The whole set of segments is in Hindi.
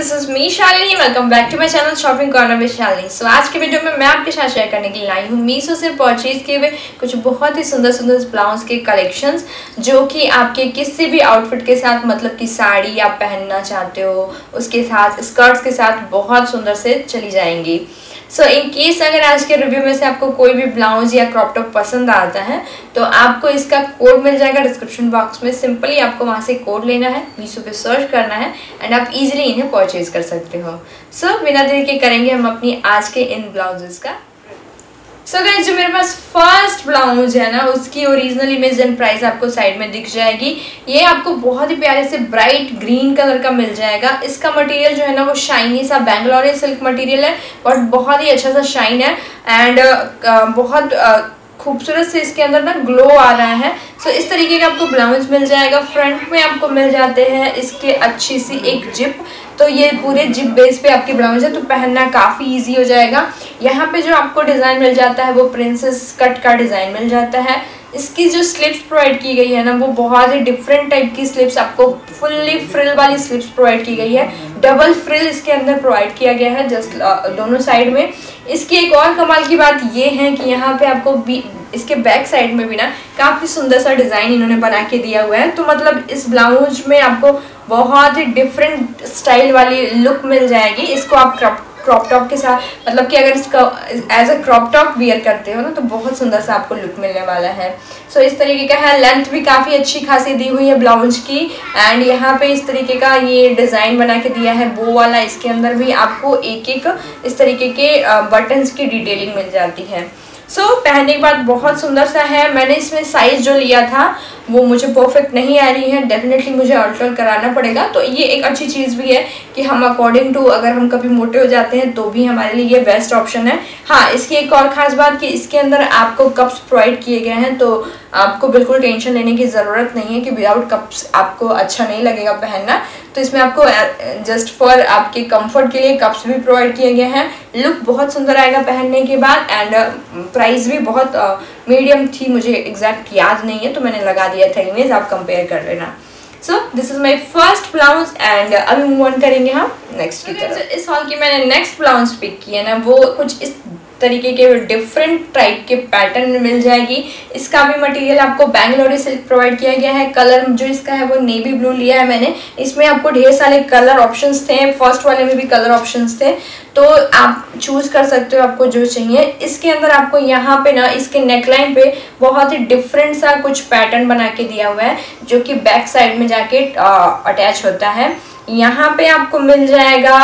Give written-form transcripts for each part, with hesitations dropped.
This is me Shalini. Welcome back to my channel shopping corner with Shalini. So आज की वीडियो में मैं आपके साथ शेयर करने के लिए आई हूँ मीशो से परचेज किए हुए कुछ बहुत ही सुंदर सुंदर ब्लाउज के कलेक्शंस, जो कि आपके किसी भी आउटफिट के साथ, मतलब कि साड़ी आप पहनना चाहते हो उसके साथ, स्कर्ट्स के साथ बहुत सुंदर से चली जाएंगी। सो इन केस अगर आज के रिव्यू में से आपको कोई भी ब्लाउज या क्रॉप टॉप पसंद आता है तो आपको इसका कोड मिल जाएगा डिस्क्रिप्शन बॉक्स में। सिंपली आपको वहां से कोड लेना है, मीशो पे सर्च करना है एंड आप इजीली इन्हें परचेज कर सकते हो। सो बिना देरी के करेंगे हम अपनी आज के इन ब्लाउजेस का। सो गाइस, जो मेरे पास फर्स्ट ब्लाउज है ना, उसकी ओरिजिनल इमेज एंड प्राइस आपको साइड में दिख जाएगी। ये आपको बहुत ही प्यारे से ब्राइट ग्रीन कलर का मिल जाएगा। इसका मटेरियल जो है ना वो शाइनी सा बेंगलोरी सिल्क मटेरियल है, बट बहुत ही अच्छा सा शाइन है एंड बहुत खूबसूरत से इसके अंदर ना ग्लो आ रहा है। सो इस तरीके का आपको ब्लाउज मिल जाएगा। फ्रंट में आपको मिल जाते हैं इसके अच्छी सी एक जिप, तो ये पूरे जिप बेस पे आपकी ब्लाउज है तो पहनना काफ़ी इजी हो जाएगा। यहाँ पे जो आपको डिज़ाइन मिल जाता है वो प्रिंसेस कट का डिज़ाइन मिल जाता है। इसकी जो स्लिप्स प्रोवाइड की गई है ना वो बहुत ही डिफरेंट टाइप की स्लिप्स, आपको फुल्ली फ्रिल वाली स्लिप्स प्रोवाइड की गई है। डबल फ्रिल इसके अंदर प्रोवाइड किया गया है जस्ट दोनों साइड में। इसकी एक और कमाल की बात ये है कि यहाँ पे आपको इसके बैक साइड में भी ना काफ़ी सुंदर सा डिज़ाइन इन्होंने बना के दिया हुआ है। तो मतलब इस ब्लाउज में आपको बहुत ही डिफरेंट स्टाइल वाली लुक मिल जाएगी। इसको आप क्रॉप टॉप के साथ, मतलब कि अगर इसका as a crop top wear करते हो ना तो बहुत सुंदर सा आपको लुक मिलने वाला है। सो इस तरीके का है। लेंथ भी काफ़ी अच्छी खासी दी हुई है ब्लाउज की एंड यहाँ पे इस तरीके का ये डिज़ाइन बना के दिया है बो वाला। इसके अंदर भी आपको एक एक इस तरीके के बटन्स की डिटेलिंग मिल जाती है। सो पहनने के बाद बहुत सुंदर सा है। मैंने इसमें साइज़ जो लिया था वो मुझे परफेक्ट नहीं आ रही है, डेफिनेटली मुझे अल्टर कराना पड़ेगा। तो ये एक अच्छी चीज़ भी है कि हम अकॉर्डिंग टू, अगर हम कभी मोटे हो जाते हैं तो भी हमारे लिए ये बेस्ट ऑप्शन है। हाँ, इसकी एक और ख़ास बात कि इसके अंदर आपको कप्स प्रोवाइड किए गए हैं, तो आपको बिल्कुल टेंशन लेने की ज़रूरत नहीं है कि विदाउट कप्स आपको अच्छा नहीं लगेगा पहनना। तो इसमें आपको जस्ट फॉर आपके कंफर्ट के लिए कप्स भी प्रोवाइड किए गए हैं। लुक बहुत सुंदर आएगा पहनने के बाद एंड प्राइस भी बहुत मीडियम थी, मुझे एग्जैक्ट याद नहीं है तो मैंने लगा दिया था इमेज, आप कंपेयर कर लेना। So this is my first blouse and अभी मूव ऑन करेंगे हम नेक्स्ट की तरफ। इस हॉल की मैंने नेक्स्ट ब्लाउज पिक की है ना वो कुछ इस तरीके के डिफरेंट टाइप के पैटर्न में मिल जाएगी। इसका भी मटेरियल आपको बेंगलोरी सिल्क प्रोवाइड किया गया है। कलर जो इसका है वो नेवी ब्लू लिया है मैंने। इसमें आपको ढेर सारे कलर ऑप्शंस थे, फर्स्ट वाले में भी कलर ऑप्शंस थे, तो आप चूज कर सकते हो आपको जो चाहिए। इसके अंदर आपको यहाँ पे ना इसके नेकलाइन पे बहुत ही डिफरेंट सा कुछ पैटर्न बना के दिया हुआ है जो कि बैक साइड में जाके अटैच होता है। यहाँ पे आपको मिल जाएगा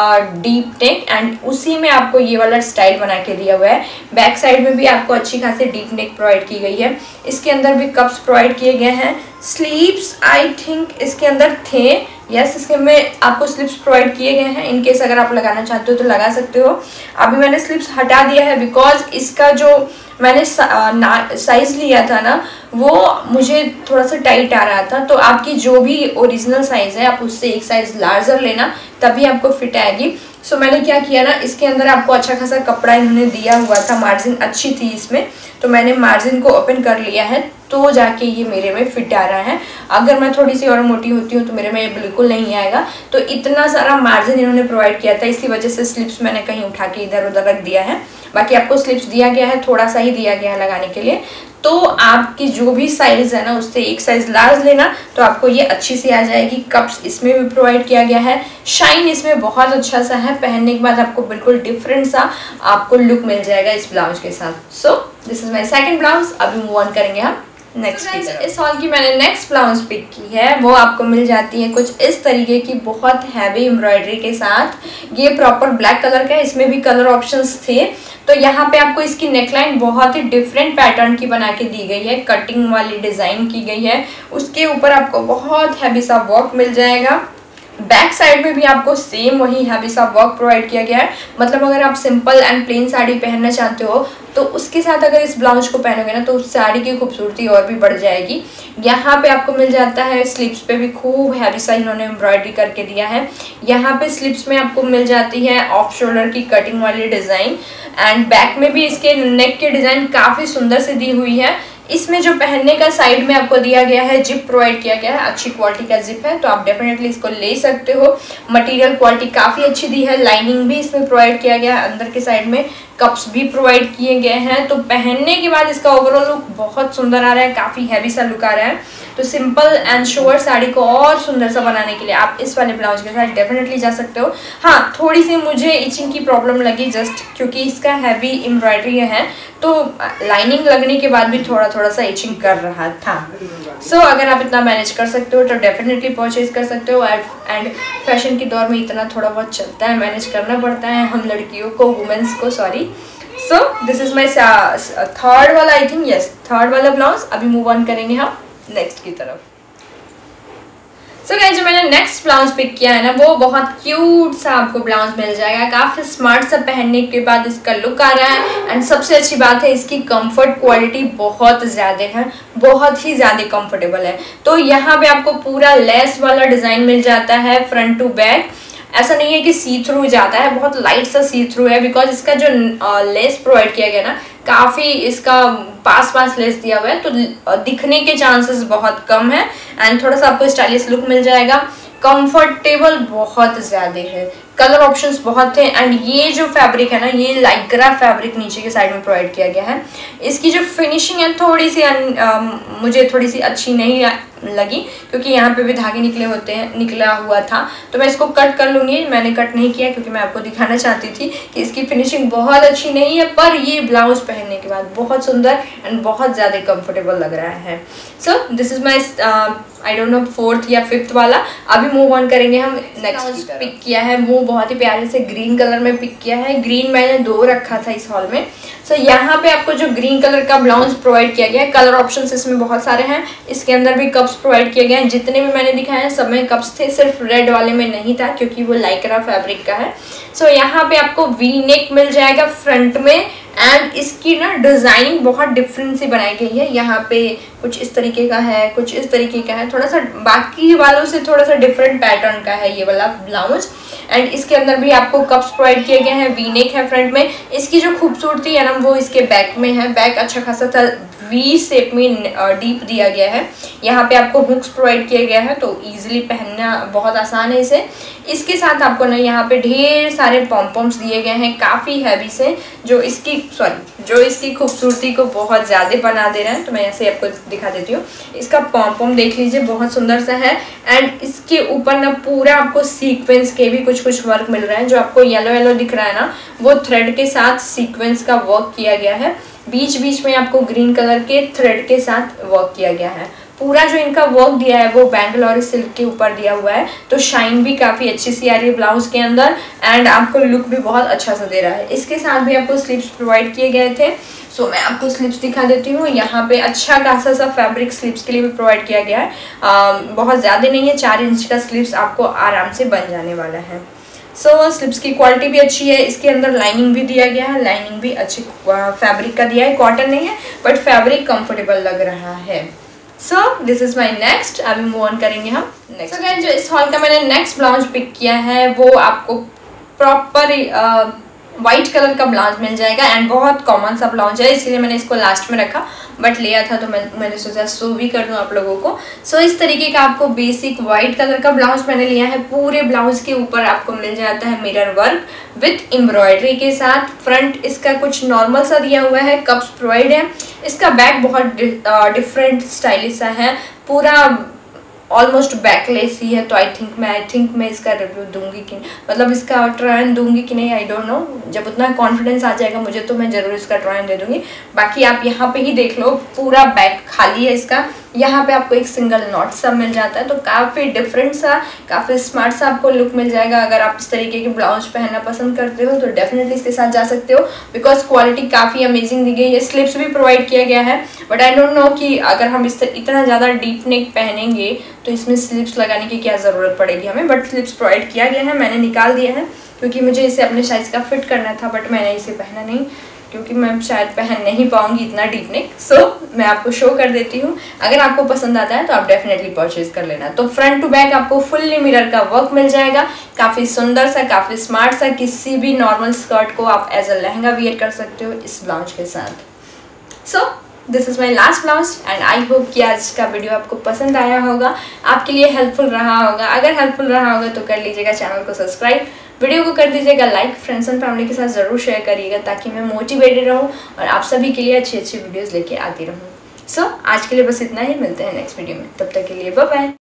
डीप नेक एंड उसी में आपको ये वाला स्टाइल बना के दिया हुआ है। बैक साइड में भी आपको अच्छी खासी डीप नेक प्रोवाइड की गई है। इसके अंदर भी कप्स प्रोवाइड किए गए हैं। स्लीव्स आई थिंक इसके अंदर थे, यस इसके में आपको स्लिप्स प्रोवाइड किए गए हैं। इनकेस अगर आप लगाना चाहते हो तो लगा सकते हो। अभी मैंने स्लिप्स हटा दिया है बिकॉज इसका जो मैंने साइज लिया था ना वो मुझे थोड़ा सा टाइट आ रहा था। तो आपकी जो भी ओरिजिनल साइज है आप उससे एक साइज लार्जर लेना, तभी आपको फिट आएगी। सो मैंने क्या किया ना, इसके अंदर आपको अच्छा खासा कपड़ा इन्होंने दिया हुआ था, मार्जिन अच्छी थी इसमें, तो मैंने मार्जिन को ओपन कर लिया है तो जाके ये मेरे में फिट आ रहा है। अगर मैं थोड़ी सी और मोटी होती हूँ तो मेरे में ये बिल्कुल नहीं आएगा। तो इतना सारा मार्जिन इन्होंने प्रोवाइड किया था, इसकी वजह से स्लिप्स मैंने कहीं उठा के इधर उधर रख दिया है। बाकी आपको स्लिप्स दिया गया है, थोड़ा सा ही दिया गया है लगाने के लिए। तो आपकी जो भी साइज है ना उससे एक साइज लार्ज लेना तो आपको ये अच्छी सी आ जाएगी। कप्स इसमें भी प्रोवाइड किया गया है। शाइन इसमें बहुत अच्छा सा है, पहनने के बाद आपको बिल्कुल डिफरेंट सा आपको लुक मिल जाएगा इस ब्लाउज के साथ। So this is my second blouse. अभी मूव ऑन करेंगे हम नेक्स्ट की तरफ। इस हॉल की मैंने नेक्स्ट ब्लाउज पिक की है, वो आपको मिल जाती है कुछ इस तरीके की बहुत हैवी एम्ब्रॉयडरी के साथ। ये प्रॉपर ब्लैक कलर का है, इसमें भी कलर ऑप्शंस थे। तो यहाँ पे आपको इसकी नेकलाइन बहुत ही डिफरेंट पैटर्न की बना के दी गई है, कटिंग वाली डिज़ाइन की गई है। उसके ऊपर आपको बहुत हैवी सा वर्क मिल जाएगा। बैक साइड में भी आपको सेम वही हैवी सा वर्क प्रोवाइड किया गया है। मतलब अगर आप सिंपल एंड प्लेन साड़ी पहनना चाहते हो तो उसके साथ अगर इस ब्लाउज को पहनोगे ना तो उस साड़ी की खूबसूरती और भी बढ़ जाएगी। यहाँ पे आपको मिल जाता है स्लीव्स पे भी खूब हैवी सा इन्होंने एम्ब्रॉयडरी करके दिया है। यहाँ पे स्लीव्स में आपको मिल जाती है ऑफ शोल्डर की कटिंग वाली डिज़ाइन एंड बैक में भी इसके नेक की डिज़ाइन काफ़ी सुंदर से दी हुई है। इसमें जो पहनने का साइड में आपको दिया गया है, जिप प्रोवाइड किया गया है, अच्छी क्वालिटी का जिप है, तो आप डेफिनेटली इसको ले सकते हो। मटेरियल क्वालिटी काफ़ी अच्छी दी है, लाइनिंग भी इसमें प्रोवाइड किया गया है, अंदर के साइड में कप्स भी प्रोवाइड किए गए हैं। तो पहनने के बाद इसका ओवरऑल लुक बहुत सुंदर आ रहा है, काफ़ी हैवी सा लुक आ रहा है। तो सिंपल एंड शोवर साड़ी को और सुंदर सा बनाने के लिए आप इस वाले ब्लाउज के साथ डेफिनेटली जा सकते हो। हाँ, थोड़ी सी मुझे इचिंग की प्रॉब्लम लगी, जस्ट क्योंकि इसका हैवी एम्ब्रॉयडरी है, तो लाइनिंग लगने के बाद भी थोड़ा थोड़ा सा इचिंग कर रहा था। सो अगर आप इतना मैनेज कर सकते हो तो डेफिनेटली परचेज कर सकते हो। एंड फैशन के दौर में इतना थोड़ा बहुत चलता है, मैनेज करना पड़ता है हम लड़कियों को, वुमेन्स को, sorry. So this is my third वाला, आई थिंक यस, थर्ड वाला ब्लाउज। अभी मूव ऑन करेंगे हम नेक्स्ट की तरफ। सो गाइस, जो मैंने नेक्स्ट ब्लाउज पिक किया है ना, वो बहुत क्यूट सा आपको ब्लाउज मिल जाएगा, काफ़ी स्मार्ट सा पहनने के बाद इसका लुक आ रहा है। एंड सबसे अच्छी बात है, इसकी कंफर्ट क्वालिटी बहुत ज़्यादा है, बहुत ही ज़्यादा कंफर्टेबल है। तो यहाँ पे आपको पूरा लेस वाला डिज़ाइन मिल जाता है फ्रंट टू बैक। ऐसा नहीं है कि सी थ्रू जाता है, बहुत लाइट सा सी थ्रू है, बिकॉज इसका जो लेस प्रोवाइड किया गया ना, काफ़ी इसका पास लेस दिया हुआ है, तो दिखने के चांसेस बहुत कम है। एंड थोड़ा सा आपको स्टाइलिश लुक मिल जाएगा, कंफर्टेबल बहुत ज़्यादा है, कलर ऑप्शंस बहुत थे। एंड ये जो फैब्रिक है ना, ये लाइक्रा फैब्रिक नीचे के साइड में प्रोवाइड किया गया है। इसकी जो फिनिशिंग है थोड़ी सी मुझे थोड़ी सी अच्छी नहीं लगी, क्योंकि यहाँ पे भी धागे निकला हुआ था, तो मैं इसको कट कर लूँगी। मैंने कट नहीं किया क्योंकि मैं आपको दिखाना चाहती थी कि इसकी फिनिशिंग बहुत अच्छी नहीं है, पर ये ब्लाउज पहनने के बाद बहुत सुंदर एंड बहुत ज़्यादा कंफर्टेबल लग रहा है। So this is my I don't know fourth या फिफ्थ वाला। अभी मूव ऑन करेंगे हम नेक्स्ट। पिक किया है वो बहुत ही प्यारे से ग्रीन कलर में पिक किया है। ग्रीन मैंने 2 रखा था इस हॉल में। सो यहाँ पे आपको जो ग्रीन कलर का ब्लाउज प्रोवाइड किया गया है, कलर ऑप्शंस इसमें बहुत सारे हैं। इसके अंदर भी कप्स प्रोवाइड किए गए हैं, जितने भी मैंने दिखाए हैं सब में कप्स थे, सिर्फ रेड वाले में नहीं था क्योंकि वो लाइक्रा फैब्रिक का है। सो यहाँ पे आपको वी नेक मिल जाएगा फ्रंट में। एंड इसकी ना डिज़ाइनिंग बहुत डिफरेंट सी बनाई गई है। यहाँ पे कुछ इस तरीके का है, कुछ इस तरीके का है, थोड़ा सा बाकी वालों से थोड़ा सा डिफरेंट पैटर्न का है ये वाला ब्लाउज। एंड इसके अंदर भी आपको कप्स प्रोवाइड किए गए हैं, वी नेक है फ्रंट में। इसकी जो खूबसूरती है ना, वो इसके बैक में है। बैक अच्छा खासा था, वी शेप में डीप दिया गया है। यहाँ पे आपको हुक्स प्रोवाइड किया गया है, तो इजीली पहनना बहुत आसान है इसे। इसके साथ आपको ना यहाँ पे ढेर सारे पॉम्पम्स दिए गए हैं, काफ़ी हैवी से, जो इसकी खूबसूरती को बहुत ज़्यादा बना दे रहे हैं। तो मैं ऐसे आपको दिखा देती हूँ। इसका पॉम्पम देख लीजिए, बहुत सुंदर सा है। एंड इसके ऊपर ना पूरा आपको सीक्वेंस के भी कुछ वर्क मिल रहा है। जो आपको येलो दिख रहा है ना, वो थ्रेड के साथ सीक्वेंस का वर्क किया गया है। बीच बीच में आपको ग्रीन कलर के थ्रेड के साथ वर्क किया गया है। पूरा जो इनका वर्क दिया है वो बैंगलोर सिल्क के ऊपर दिया हुआ है, तो शाइन भी काफ़ी अच्छी सी आ रही है ब्लाउज के अंदर। एंड आपको लुक भी बहुत अच्छा सा दे रहा है। इसके साथ भी आपको स्लीव्स प्रोवाइड किए गए थे। सो मैं आपको स्लीव्स दिखा देती हूँ। यहाँ पे अच्छा खासा सा फैब्रिक स्लीव्स के लिए भी प्रोवाइड किया गया है। बहुत ज़्यादा नहीं है, 4 इंच का स्लीव्स आपको आराम से बन जाने वाला है। सो स्लीव्स की क्वालिटी भी अच्छी है। इसके अंदर लाइनिंग भी दिया गया है, लाइनिंग भी अच्छी फैब्रिक का दिया है, कॉटन नहीं है, बट फैब्रिक कंफर्टेबल लग रहा है। So this is my next. अभी मूव ऑन करेंगे हम नेक्स्ट। सो गाइस, जो इस हॉल का मैंने नेक्स्ट ब्लाउज पिक किया है, वो आपको प्रॉपर वाइट कलर का ब्लाउज मिल जाएगा। एंड बहुत कॉमन सा ब्लाउज है, इसलिए मैंने इसको लास्ट में रखा, बट लिया था तो मैंने सोचा शो भी कर दूँ आप लोगों को। सो इस तरीके का आपको बेसिक वाइट कलर का ब्लाउज मैंने लिया है। पूरे ब्लाउज के ऊपर आपको मिल जाता है मिरर वर्क विथ एम्ब्रॉयडरी के साथ। फ्रंट इसका कुछ नॉर्मल सा दिया हुआ है, कप्स प्रोवाइड है। इसका बैक बहुत डिफरेंट स्टाइलिश सा है, पूरा ऑलमोस्ट बैकलेस ही है। तो आई थिंक मैं इसका रिव्यू दूंगी कि मतलब इसका ट्रायल दूंगी कि नहीं, आई डोंट नो। जब उतना कॉन्फिडेंस आ जाएगा मुझे तो मैं ज़रूर इसका ट्रायल दे दूंगी। बाकी आप यहाँ पे ही देख लो, पूरा बैक खाली है इसका। यहाँ पे आपको एक सिंगल नॉट सा मिल जाता है, तो काफ़ी डिफरेंट सा, काफ़ी स्मार्ट सा आपको लुक मिल जाएगा। अगर आप इस तरीके के ब्लाउज पहनना पसंद करते हो तो डेफिनेटली इसके साथ जा सकते हो, बिकॉज क्वालिटी काफ़ी अमेजिंग दी गई है। स्लिप्स भी प्रोवाइड किया गया है, बट आई डोंट नो कि अगर हम इतना ज़्यादा डीप नेक पहनेंगे तो इसमें स्लिप्स लगाने की क्या ज़रूरत पड़ेगी हमें। बट स्लिप्स प्रोवाइड किया गया है, मैंने निकाल दिया है क्योंकि मुझे इसे अपने साइज़ का फिट करना था, बट मैंने इसे पहना नहीं क्योंकि मैं शायद पहन नहीं पाऊंगी इतना डीप नेक। सो मैं आपको शो कर देती हूँ। अगर आपको पसंद आता है तो आप डेफिनेटली परचेज कर लेना। तो फ्रंट टू बैक आपको फुल्ली मिरर का वर्क मिल जाएगा, काफ़ी सुंदर सा, काफ़ी स्मार्ट सा। किसी भी नॉर्मल स्कर्ट को आप एज अ लहंगा वियर कर सकते हो इस ब्लाउज के साथ। So this is my last blouse and I hope कि आज का वीडियो आपको पसंद आया होगा, आपके लिए हेल्पफुल रहा होगा। अगर हेल्पफुल रहा होगा तो कर लीजिएगा चैनल को सब्सक्राइब, वीडियो को कर दीजिएगा लाइक, फ्रेंड्स एंड फैमिली के साथ ज़रूर शेयर करिएगा ताकि मैं मोटिवेटेड रहूँ और आप सभी के लिए अच्छी अच्छी वीडियोज़ लेके आती रहूँ। सो आज के लिए बस इतना ही, मिलते हैं नेक्स्ट वीडियो में, तब तक के लिए बाय बाय।